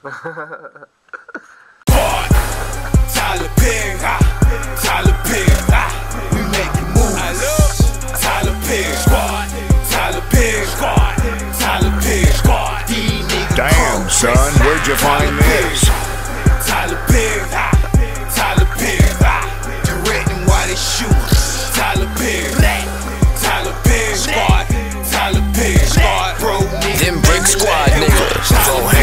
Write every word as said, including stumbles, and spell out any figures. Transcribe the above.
Squad, Tyler Perry, Tyler Perry, we making moves. Tyler Perry, squad, Tyler Perry, squad, Tyler Perry, squad. Damn, son, where'd you find this? Tyler Perry, Tyler Perry, directing while they shoot. Tyler Perry, Tyler Perry, squad, Tyler Perry, squad, bro. Them brick squad niggas. Go ahead.